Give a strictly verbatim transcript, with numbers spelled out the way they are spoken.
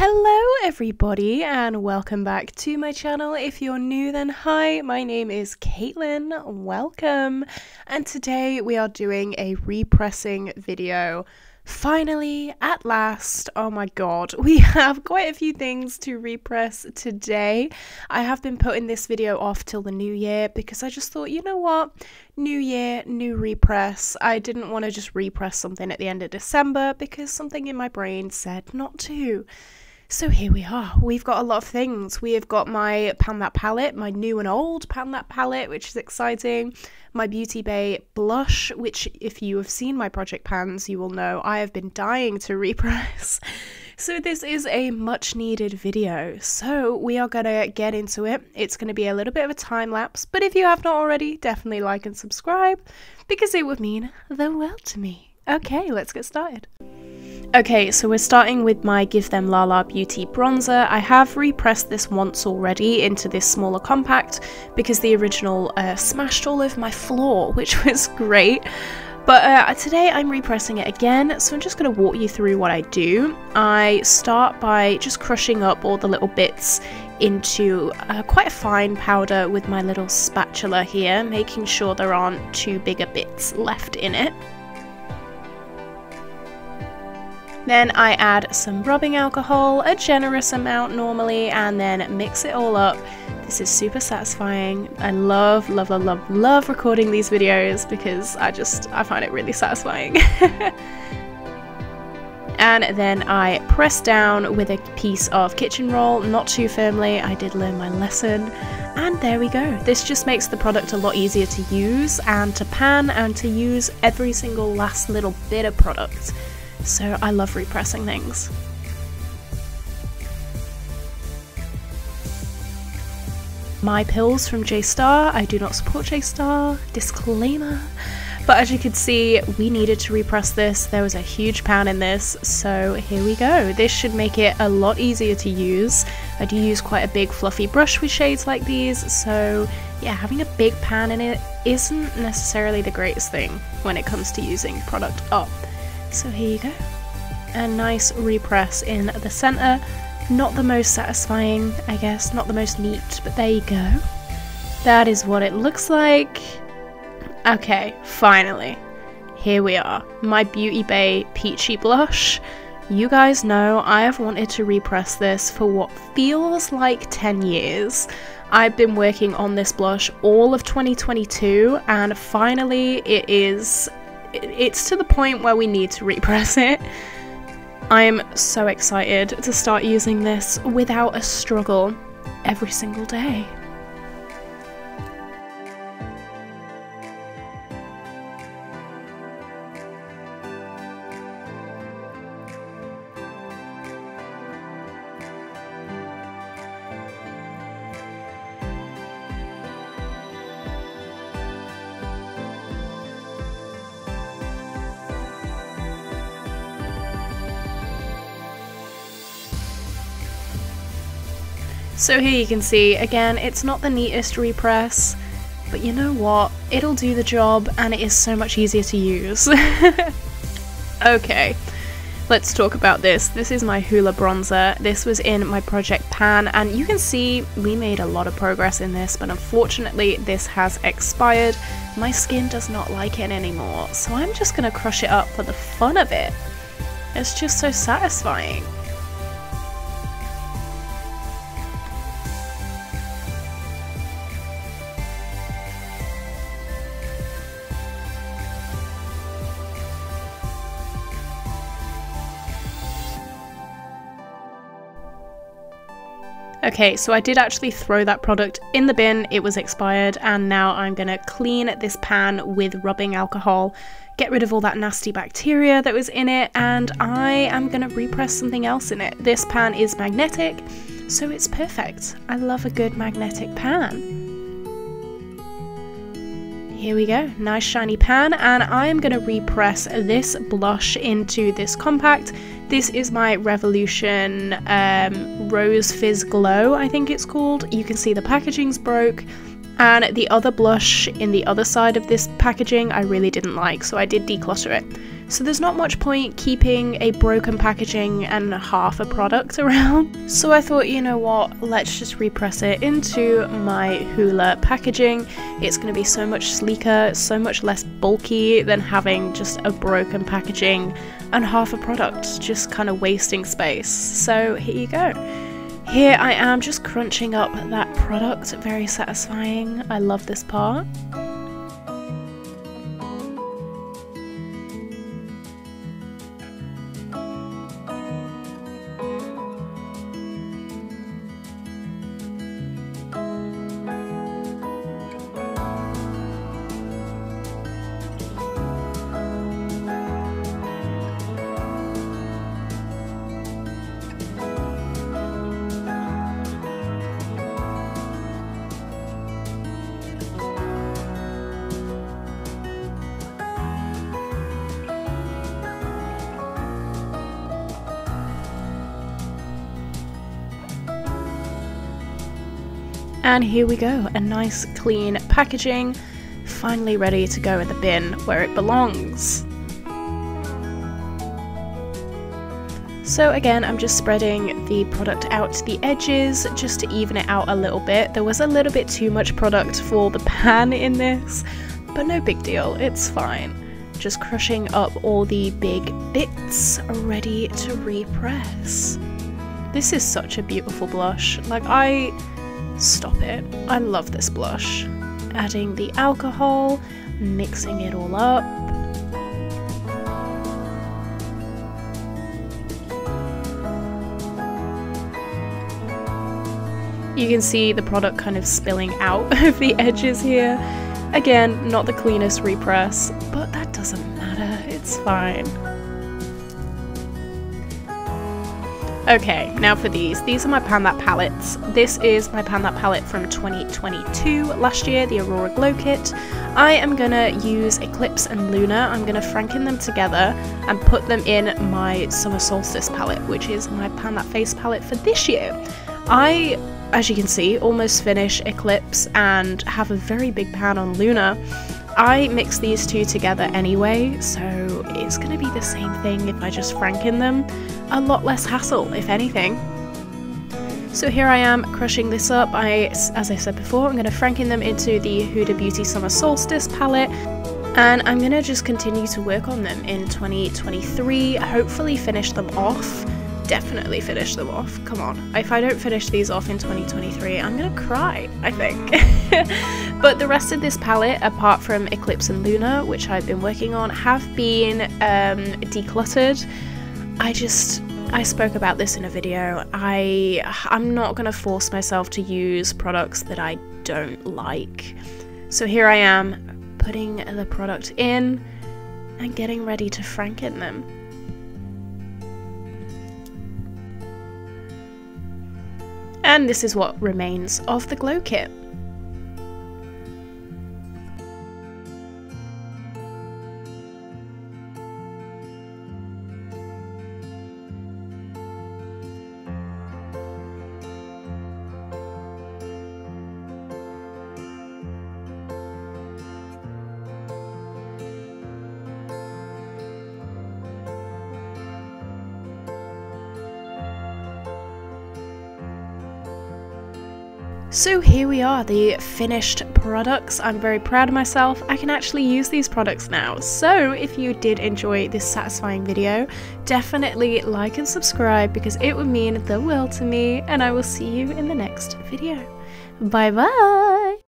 Hello everybody and welcome back to my channel. If you're new then hi, my name is Caitlin, welcome, and today we are doing a repressing video. Finally, at last, oh my god, we have quite a few things to repress today. I have been putting this video off till the new year because I just thought, you know what, new year, new repress. I didn't want to just repress something at the end of December because something in my brain said not to. So here we are. We've got a lot of things. We have got my Pan That palette, my new and old Pan That palette, which is exciting. My Beauty Bay blush, which if you have seen my project pans, you will know I have been dying to repress. So this is a much needed video. So we are gonna get into it. It's gonna be a little bit of a time lapse, but if you have not already, definitely like and subscribe because it would mean the world to me. Okay, let's get started. Okay, so we're starting with my Give Them Lala Beauty bronzer. I have repressed this once already into this smaller compact because the original uh, smashed all over my floor, which was great. But uh, today I'm repressing it again, so I'm just going to walk you through what I do. I start by just crushing up all the little bits into uh, quite a fine powder with my little spatula here, making sure there aren't too bigger bits left in it. Then I add some rubbing alcohol, a generous amount normally, and then mix it all up. This is super satisfying. I love, love, love, love, love recording these videos because I just, I find it really satisfying. And then I press down with a piece of kitchen roll, not too firmly. I did learn my lesson. And there we go. This just makes the product a lot easier to use and to pan and to use every single last little bit of product. So I love repressing things. My pills from J-Star. I do not support J-Star, disclaimer. But as you can see, we needed to repress this. There was a huge pan in this, so here we go. This should make it a lot easier to use. I do use quite a big fluffy brush with shades like these, so yeah, having a big pan in it isn't necessarily the greatest thing when it comes to using product up. So here you go, a nice repress in the center. Not the most satisfying, I guess, not the most neat, but there you go. That is what it looks like. Okay, finally, here we are. My Beauty Bay Peachy Blush. You guys know I have wanted to repress this for what feels like ten years. I've been working on this blush all of twenty twenty-two, and finally it is it's to the point where we need to repress it. I'm so excited to start using this without a struggle every single day. So here you can see, again, it's not the neatest repress, but you know what? It'll do the job and it is so much easier to use. Okay, let's talk about this. This is my Hoola bronzer. This was in my project pan, and you can see we made a lot of progress in this, but unfortunately this has expired. My skin does not like it anymore, so I'm just gonna crush it up for the fun of it. It's just so satisfying. Okay, so I did actually throw that product in the bin, it was expired, and now I'm gonna clean this pan with rubbing alcohol, get rid of all that nasty bacteria that was in it, and I am gonna repress something else in it. This pan is magnetic, so it's perfect. I love a good magnetic pan. Here we go, nice shiny pan, and I am gonna repress this blush into this compact. This is my Revolution um, Rose Fizz Glow, I think it's called. You can see the packaging's broke, and the other blush in the other side of this packaging I really didn't like, so I did declutter it. So there's not much point keeping a broken packaging and half a product around. So I thought, you know what, let's just repress it into my Hoola packaging. It's going to be so much sleeker, so much less bulky than having just a broken packaging and half a product, just kind of wasting space. So here you go. Here I am just crunching up that product, very satisfying. I love this part. And here we go, a nice clean packaging, finally ready to go in the bin where it belongs. So again, I'm just spreading the product out to the edges just to even it out a little bit. There was a little bit too much product for the pan in this, but no big deal, it's fine. Just crushing up all the big bits, ready to repress. This is such a beautiful blush. Like, I... Stop it. I love this blush. Adding the alcohol, mixing it all up. You can see the product kind of spilling out of the edges here. Again, not the cleanest repress, but that doesn't matter. It's fine. Okay, now for these. These are my Pan That palettes. This is my Pan That palette from twenty twenty-two, last year, the Aurora Glow Kit. I am gonna use Eclipse and Luna. I'm gonna franken them together and put them in my Summer Solstice palette, which is my Pan That face palette for this year. I, as you can see, almost finish Eclipse and have a very big pan on Luna. I mix these two together anyway, so it's going to be the same thing if I just franken them. A lot less hassle, if anything. So here I am crushing this up. I, as I said before, I'm going to franken them into the Huda Beauty Summer Solstice palette, and I'm going to just continue to work on them in twenty twenty-three, hopefully finish them off. Definitely finish them off. Come on. If I don't finish these off in twenty twenty-three, I'm gonna cry, I think. But the rest of this palette, apart from Eclipse and Luna, which I've been working on, have been um, decluttered. I just, I spoke about this in a video. I, I'm not gonna force myself to use products that I don't like. So here I am, putting the product in and getting ready to franken them. And this is what remains of the glow kit. So here we are, the finished products. I'm very proud of myself. I can actually use these products now. So if you did enjoy this satisfying video, definitely like and subscribe because it would mean the world to me, and I will see you in the next video. Bye bye!